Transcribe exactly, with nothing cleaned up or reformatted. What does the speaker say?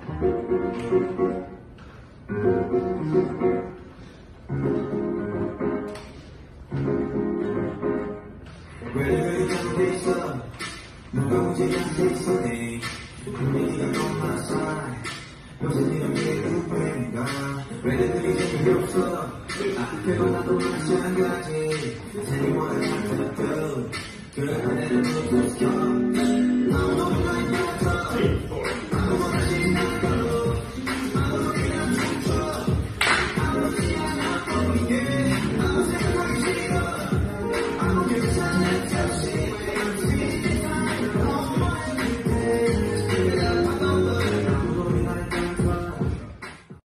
왜 그리 잘못돼 있어 누가 문제가 있었네 분위기가 너무 싸 요새 이런 게 누구인가 왜 그리 재미없어 아 그건 나도 마찬가지 재미보다 잘들었고 그런